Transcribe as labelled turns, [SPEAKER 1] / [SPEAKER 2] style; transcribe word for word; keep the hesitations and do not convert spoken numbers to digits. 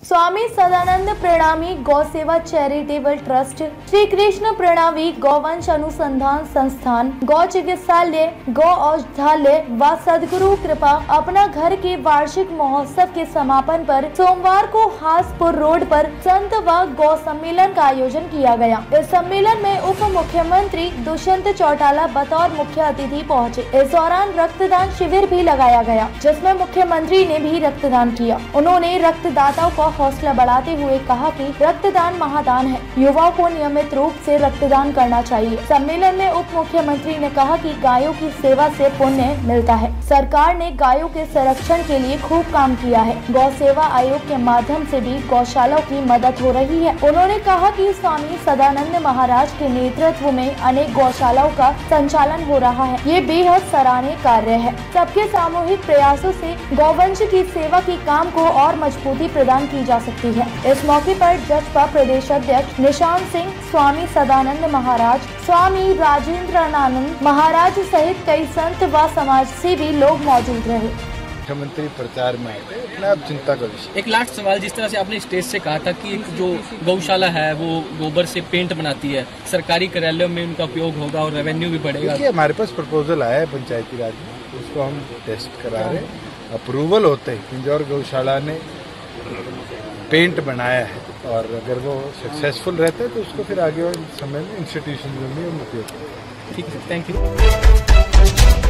[SPEAKER 1] स्वामी Sadanand Pranami Gau Seva charitable trust, Shri Krishna Pranami Gauvansh Anusandhan संस्थान, गौ चिकित्सालय, गौ औषधालय व सदगुरु कृपा अपना घर के वार्षिक महोत्सव के समापन पर सोमवार को हासपुर रोड पर संत व गौ सम्मेलन का आयोजन किया गया। इस सम्मेलन में उप मुख्यमंत्री दुष्यंत चौटाला बतौर मुख्य अतिथि पहुंचे। इस दौरान रक्तदान शिविर भी लगाया गया, जिसमें मुख्यमंत्री ने भी रक्तदान किया। उन्होंने रक्तदाताओं को हौसला बढ़ाते हुए कहा कि रक्तदान महादान है, युवाओं को नियमित रूप से रक्तदान करना चाहिए। सम्मेलन में उप मुख्यमंत्री ने कहा कि गायों की सेवा से पुण्य मिलता है। सरकार ने गायों के संरक्षण के लिए खूब काम किया है। गौ सेवा आयोग के माध्यम से भी गौशालाओं की मदद हो रही है। उन्होंने कहा कि स्वामी सदानंद महाराज के नेतृत्व में अनेक गौशालाओं का संचालन हो रहा है। ये बेहद सराहनीय कार्य है। सबके सामूहिक प्रयासों से गौवंश की सेवा के काम को और मजबूती प्रदान की जा सकती है। इस मौके पर जसपा प्रदेश अध्यक्ष निशांत सिंह, स्वामी सदानंद महाराज, स्वामी राजेंद्रानंद महाराज सहित कई संत व समाज सेवी लोग मौजूद रहे।
[SPEAKER 2] मुख्यमंत्री प्रचार में आए, अब चिंता का विषय।
[SPEAKER 3] एक लास्ट सवाल, जिस तरह से आपने स्टेज से कहा था कि जो गौशाला है वो गोबर से पेंट बनाती है, सरकारी कार्यालयों में उनका उपयोग होगा और रेवेन्यू भी बढ़ेगा।
[SPEAKER 2] देखिए, हमारे पास प्रपोजल आया है पंचायती राज में, उसको हम टेस्ट करा रहे हैं। अप्रूवल होते ही पिंजौर गौशाला ने पेंट बनाया है और अगर वो सक्सेसफुल रहता है तो उसको फिर आगे समय में इंस्टीट्यूशन में भी हम उपयोग करेंगे।
[SPEAKER 3] ठीक है, थैंक यू।